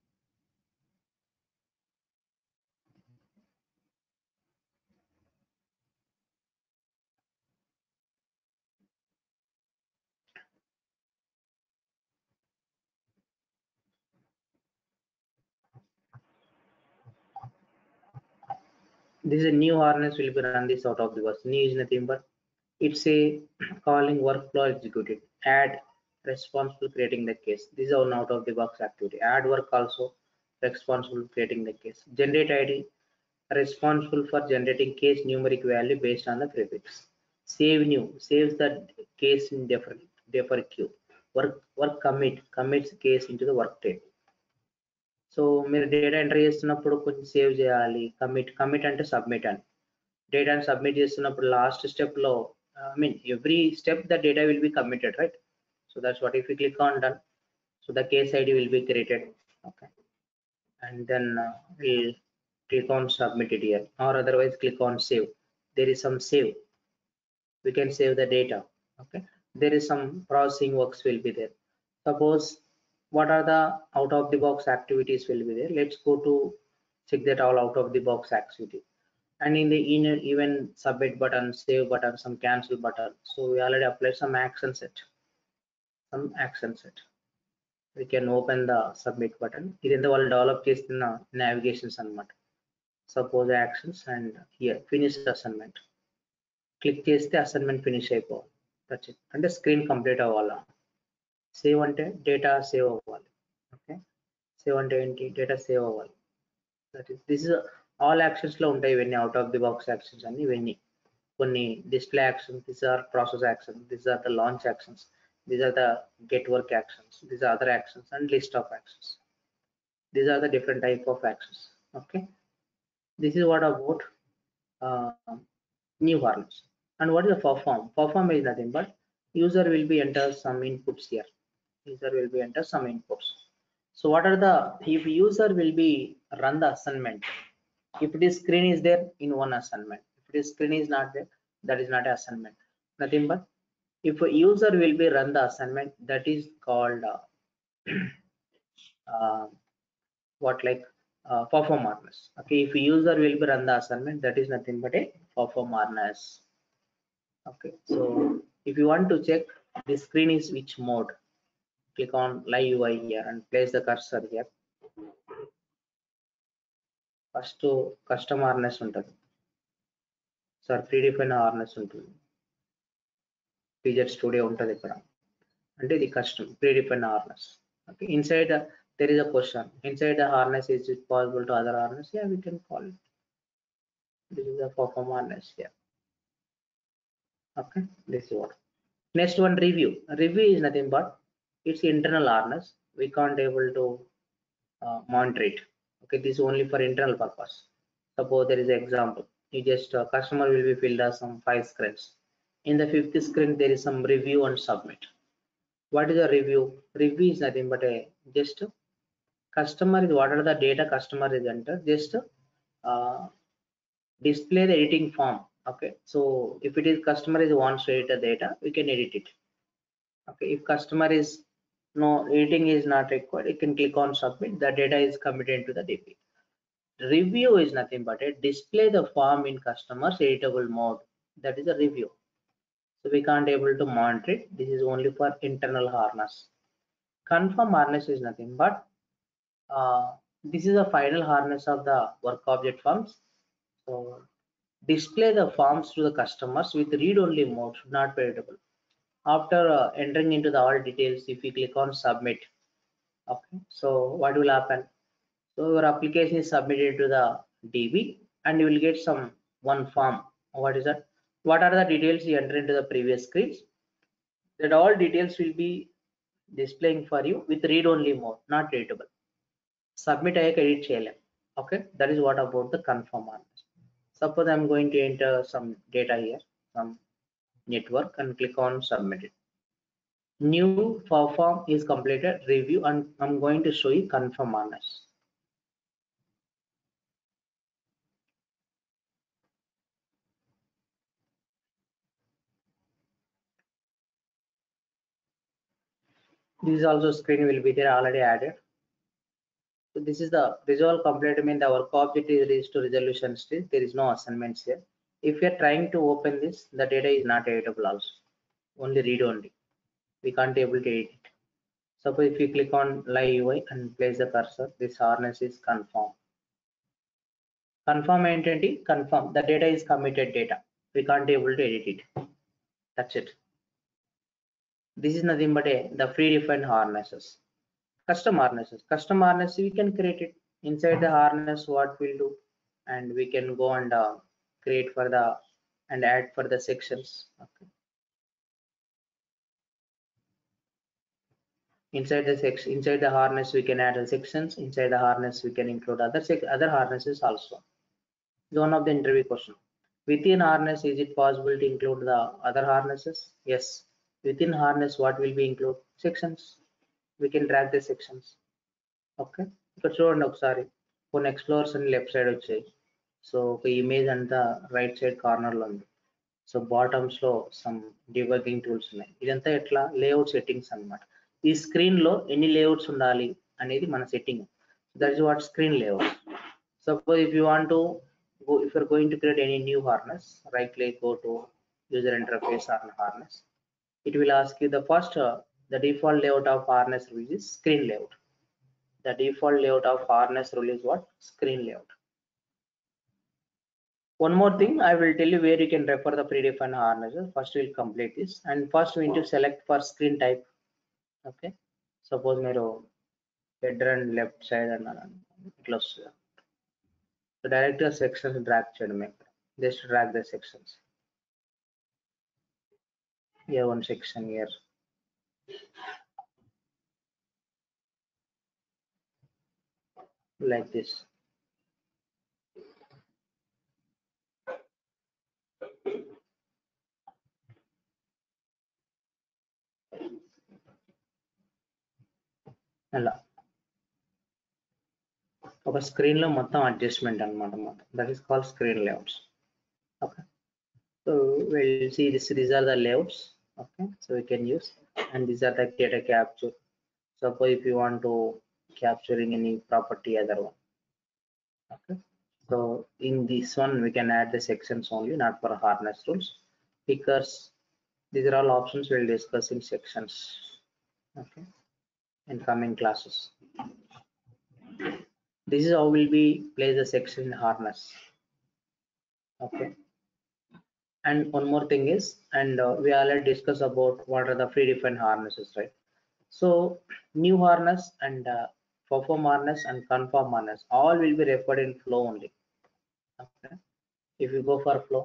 this is a new harness will be run this out of the box. New is nothing but it's a calling workflow executed, add responsible creating the case. This is an out of the box activity. Add work also responsible creating the case. Generate I D responsible for generating case numeric value based on the prefix. Save new saves the case in defer defer queue. Work work commit commits case into the work table. So మీరు data enter చేస్తున్నప్పుడు కొంచెం save చేయాలి. Commit commit అంటే submit అని. డేటాని submit చేస్తున్నప్పుడు last step లో I mean every step the data will be committed, right? So that's what. If you click on done, so the case ID will be created. Okay, and then we'll click on submitted here, or otherwise click on save. There is some save, we can save the data. Okay, there is some processing works will be there. Suppose what are the out of the box activities will be there. Let's go to check that all out of the box activity, and in the inner even submit button, save button, some cancel button. So we already applied some action set, some action set. We can open the submit button. ఇదంతా వాళ్ళు develop చేస్తున్న navigations అన్నమాట. Suppose actions, and here finish assignment. Click చేస్తే assignment finish అయిపోవాలి. That's it. అంటే screen complete అవ్వాలా. Save అంటే data save అవ్వాలి. ఓకే, సేవ్ అంటే ఏంటి? డేటా సేవ్ అవ్వాలి. That is, this is all actions లో ఉంటాయి ఇవన్నీ, out of the box actions అన్ని ఇవన్నీ. కొన్ని display actions, these are process actions, these are the launch actions, these are the get work actions, these are other actions and list of actions. These are the different type of actions. Okay, this is what about uh, new harness. And what is the perform? Perform is nothing but user will be enter some inputs here. User will be enter some inputs. So what are the, if user will be run the assignment, if this screen is there in one assignment, if this screen is not there, that is not an assignment, nothing but if a user will be run the assignment, that is called uh, uh, what like uh, perform harness. Okay, if user will be run the assignment, that is nothing but a perform harness. Okay, so if you want to check the screen is which mode, click on live U I here and place the cursor here. First to custom harness ఉంటుంది, sir predefine harness ఉంటుంది, పిజెట్ studio ఉంటుంది ఇక్కడ, అంటే ఇది custom predefine harness. Okay, inside uh, there is a question, inside the harness is it possible to other harness? Yeah, we can call it, this is the perform harness here. Okay, this is what. Next one, review. Review is nothing but it's internal harness, we can't able to uh, monitor it. Okay, this is only for internal purpose. Suppose there is an example, you just uh, customer will be filled as some five screens, in the fifth screen there is some review and submit. What is a review? Review is nothing but a just customer is, what are the data customer is enter, just uh, display the editing form. Okay, so if it is customer is wants to edit the data, we can edit it. Okay, if customer is no editing is not required, you can click on submit, the data is committed into the D B. Review is nothing but a display the form in customer's editable mode, that is a review. So we can't able to monitor it, this is only for internal harness. Confirm harness is nothing but uh, this is the final harness of the work object forms. So display the forms to the customers with read only mode, should not be editable. After uh, entering into the all details, if you click on submit, okay, so what will happen? So your application is submitted to the D B and you will get some one form. What is that? What are the details you enter into the previous screens? That all details will be displaying for you with read only mode, not editable. Submit అయ్యాక edit చేయలేం. Okay, that is what about the confirm harness. Suppose I'm going to enter some data here, some network, and click on submit it. New perform is completed, review, and I'm going to show you confirm harness. This is also screen will be there already added. So this is the resolve complete, mean the work object is reached to resolution stage, there is no assignments here. If you are trying to open this, the data is not editable also, only read only, we can't able to edit it. Suppose if you click on live U I and place the cursor, this harness is confirm. Confirm entity, confirm the data is committed data, we can't able to edit it, that's it. This is nothing but a the predefined harnesses. Custom harnesses, custom harness we can create it inside the harness, what we'll do, and we can go and uh, create for the and add for the sections. Okay, inside the section, inside the harness we can add the sections, inside the harness we can include other sec other harnesses also. It's one of the interview question. Within harness, is it possible to include the other harnesses? Yes, within harness what will be include? Sections, we can drag the sections. Okay, ఇక్కడ చూడండి ఒకసారి కొన్ని explores అని left side వచ్చాయి, so ఒక image అంతా right side corner లో ఉంది, సో బాటమ్స్ లో సమ్ డిబగ్గింగ్ టూల్స్ ఉన్నాయి, ఇదంతా ఎట్లా లేఅవుట్ సెట్టింగ్స్ అన్నమాట. ఈ స్క్రీన్ లో ఎన్ని లేఅవుట్స్ ఉండాలి అనేది మన setting, that is what screen layout. Suppose if you want to go, if you're going to create any new harness, right click, go to user interface or harness, it will ask you the first uh, the default layout of harness rule is screen layout. The default layout of harness rule is what? Screen layout. One more thing, I will tell you where you can refer the predefined harnesses. First we'll complete this, and first we need to select for screen type. Okay, suppose మీరు header and left side and close. So direct your sections drag cheyadame. Just drag the sections. Here one section here. Like this. అలా ఒక screen లో మొత్తం adjustment అన్నమాట మొత్తం. That is called screen layouts. Okay, so we'll see this. These are the layouts. Okay, so we can use, and these are the data capture. Suppose if you want to capturing any property other one. Okay, so in this one we can add the sections only, not for harness rules, because these are all options we'll discuss in sections. Okay, in coming classes. This is how will be place the section in harness. Okay, and one more thing is, and uh, we already discussed about what are the predefined harnesses, right? So new harness and uh, perform harness and confirm harness all will be referred in flow only. Okay, if you go for flow,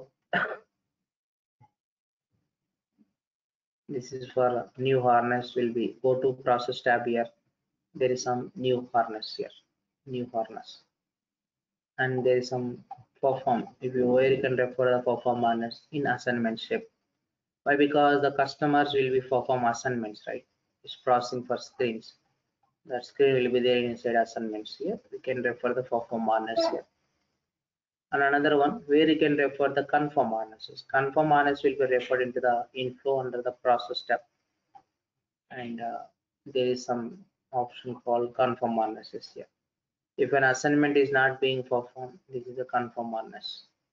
this is for new harness will be go to process tab here. There is some new harness here, new harness, and there is some perform. If you where you can refer the perform harness in assignment shape. Why? Because the customers will be perform assignments, right? It's processing for screens. That screen will be there inside assignments here. We can refer the perform harness here. And another one where you can refer the confirm harnesses. Confirm harness will be referred into the inflow under the process tab. And uh, there is some option called confirm harnesses here. If an assignment is not being performed, this is a confirm harness.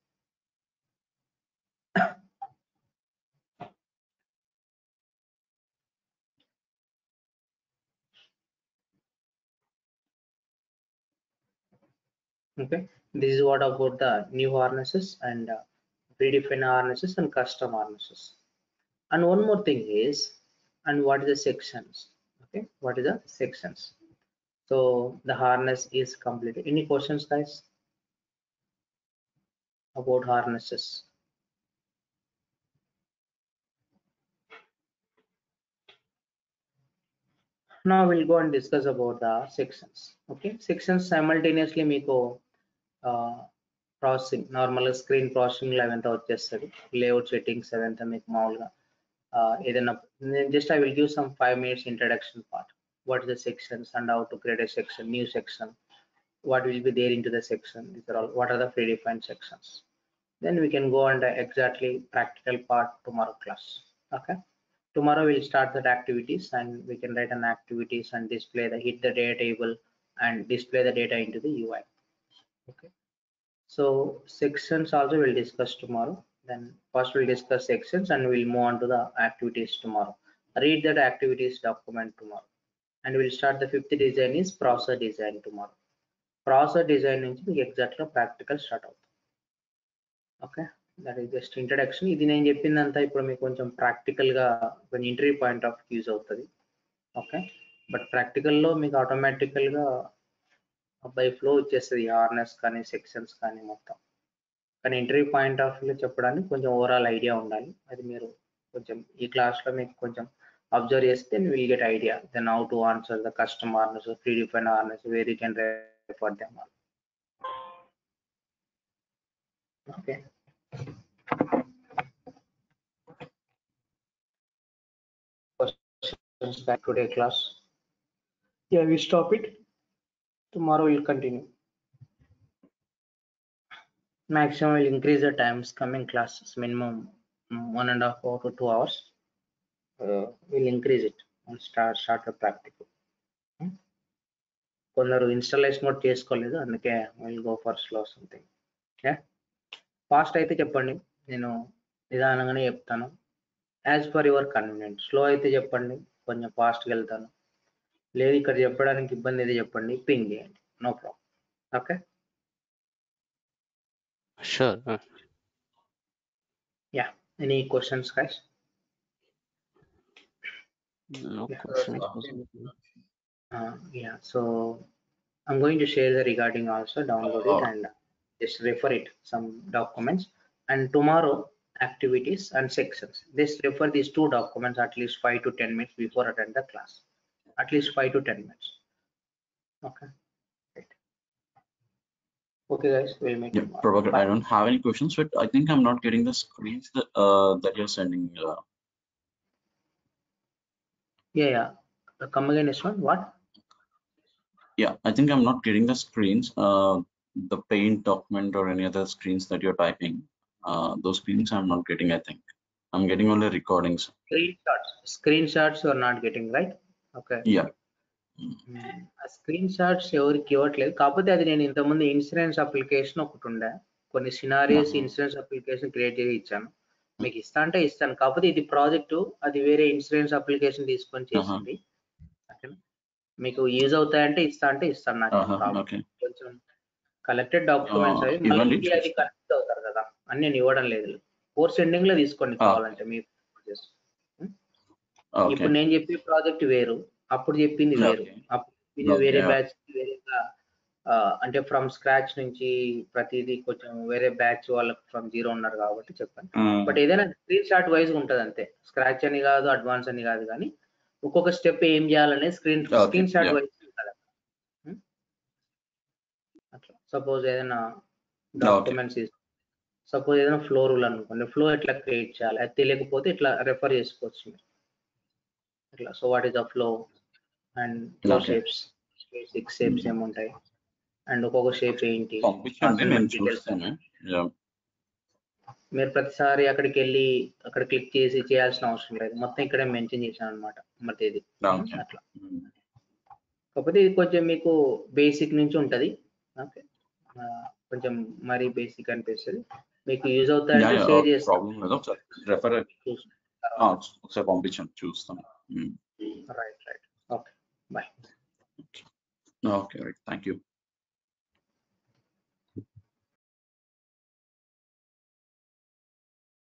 Okay, this is what about the new harnesses and uh, predefined harnesses and custom harnesses. And one more thing is, and what is the sections? Okay, what is the sections? So the harness is completed. Any questions, guys, about harnesses? Now we'll go and discuss about the sections. Okay, sections simultaneously మీకు processing నార్మల్గా screen processing అవంతా వచ్చేస్తుంది. Layout settings అవంతా మీకు మామూలుగా ఏదైనా just I will give some five minutes introduction part. What is the sections and how to create a section, new section, what will be there into the section, these are all what are the predefined sections. Then we can go on the exactly practical part tomorrow class. Okay, tomorrow we'll start the activities and we can write an activities and display the hit the data table and display the data into the U I. Okay, so sections also we'll discuss tomorrow. Then first we'll discuss sections and we'll move on to the activities tomorrow. Read that activities document tomorrow. And we'll start the fifth design is process design tomorrow. Process design నుంచి మీకు exact గా practical start అవుతుంది. Okay, that is just introduction. ఇది నేను చెప్పిందంతా ఇప్పుడు మీకు కొంచెం ప్రాక్టికల్ గా కొంచెం ఇంటర్వ్యూ పాయింట్ ఆఫ్ యూజ్ అవుతుంది. ఓకే, బట్ ప్రాక్టికల్ లో మీకు ఆటోమేటికల్ గా బై ఫ్లో వచ్చేస్తుంది హార్నెస్ కానీ సెక్షన్స్ కానీ మొత్తం. కానీ ఇంటర్వ్యూ పాయింట్ ఆఫ్ వ్యూ చెప్పడానికి కొంచెం ఓవరాల్ ఐడియా ఉండాలి. అది మీరు కొంచెం ఈ క్లాస్ లో మీకు కొంచెం observe yes, then we'll get idea then how to answer the custom harness or predefined harness where you can refer them all. Okay, questions back today class? Yeah, we stop it. Tomorrow we'll continue. Maximum will increase the times coming classes, minimum one and a half hour to two hours. Uh, we'll increase it and start start the practical. కొందరు installation కూడా చేసుకోలేదు, అందుకే will go for slow something. Fast అయితే చెప్పండి, నేను నిదానంగానే చెప్తాను. As per your convenient. Slow అయితే చెప్పండి, కొంచెం ఫాస్ట్గా వెళ్తాను. లేదు ఇక్కడ చెప్పడానికి ఇబ్బంది అయితే చెప్పండి, పింగ్ చేయండి, no problem. Okay,
Sure. Uh,
yeah, any questions guys?
no
Yeah.
questions.
Uh, yeah, so I'm going to share the regarding also, download it and just refer it, some documents, and tomorrow activities and sections. Just refer these two documents at least five to ten minutes before attend the class. At least five to ten minutes. Okay. Right. Okay, guys, we'll meet
Yeah,
tomorrow.
Prabhakar,
Bye.
I don't have any questions, but I think I'm not getting the screens that uh, that you're sending. Uh,
Yeah, yeah. Uh, Come again, this one. What?
yeah, I think I'm not getting the screens, uh, the paint document or any other screens that you're typing. Uh, those screens I'm not getting, I think. I'm getting only recordings.
Screenshots. Screenshots you are not getting, right? Okay.
Yeah.
ఆ screen shots ఎవరికి ఇవ్వట్లేదు, కాకపోతే అది నేను ఇంతకుముందు insurance application ఒకటి ఉండే, కొన్ని scenarios
Uh-huh.
Insurance application create చేసి ఇచ్చాను, మీకు ఇస్తా అంటే ఇస్తాను. కాకపోతే ఇది ప్రాజెక్టు, అది వేరే ఇన్సూరెన్స్ అప్లికేషన్ తీసుకొని చేసింది. ఓకేనా, మీకు యూజ్ అవుతాయంటే ఇస్తా అంటే ఇస్తాను. నాకు
Uh-huh.
ప్రాబ్లం.
Okay.
కొంచెం కలెక్టెడ్ డాక్యుమెంట్స్
Uh,
అవి
ఇవ్వండి,
మళ్ళీ అది కనెక్ట్ అవుతారు కదా, అన్ని నేను ఇవ్వడం లేదు. కోర్స్ ఎండింగ్ లో తీసుకోండి
Ah.
కావాలంటే మీరు.
Okay.
ఇప్పుడు నేను చెప్పే ప్రాజెక్ట్ వేరు, అప్పుడు చెప్పింది వేరు.
Okay.
అప్పుడు ఇది వేరే
Okay.
బ్యాచ్ వేరేగా, ఆ, అంటే ఫ్రమ్ స్క్రాచ్ నుంచి ప్రతిదీ కొంచెం వేరే బ్యాచ్ వాళ్ళకి ఫ్రమ్ జీరో ఉన్నారు కాబట్టి చెప్పాను.
Mm.
బట్ ఏదైనా స్క్రీన్ షాట్ వైజ్ ఉంటుంది అంతే, స్క్రాచ్ అని కాదు, అడ్వాన్స్ అని కాదు, కానీ ఒక్కొక్క స్టెప్ ఏం చేయాలనేది screen
Okay,
screen shot
yeah.
Wise ఉంటుంది. ఉం? అట్లా సపోజ్ ఏదైనా
Okay.
డాక్యుమెంట్స్, సపోజ్ ఏదైనా ఫ్లో రూల్ అనుకోండి, ఫ్లో ఎట్లా క్రియేట్ చేయాలి అది తెలియకపోతే ఇట్లా రెఫర్ చేసుకోవచ్చు మీరు. ఇట్లా so what is the flow and flow
Okay.
Shapes, six shapes ఏముంటాయి అండ్ ఒక్కొక్క షేప్ ఏంటి,
పంపించండి, నేను చూస్తాను. Yeah.
మీరు ప్రతిసారి అక్కడికి వెళ్ళి అక్కడ క్లిక్ చేసి చేయాల్సిన అవసరం లేదు, మొత్తం ఇక్కడే మెన్షన్ చేశాను అనమాట ప్రతిది.
Okay.
అట్లా
Mm.
కాకపోతే ఇది కొంచెం మీకు బేసిక్ నుంచి ఉంటది. ఓకే, కొంచెం మరీ బేసిక్ అనిపిస్తుంది, మీకు యూజ్
Yeah,
అవుతాయంటే
yeah.
షేర్
uh,
చేస్తాను.
Problem లేదు, ఒకసారి రెఫర్
చూసుకుంటారు.
ఒకసారి పంపించండి, చూస్తాను. Mm.
Right right. Okay, bye.
Okay, right. Thank you.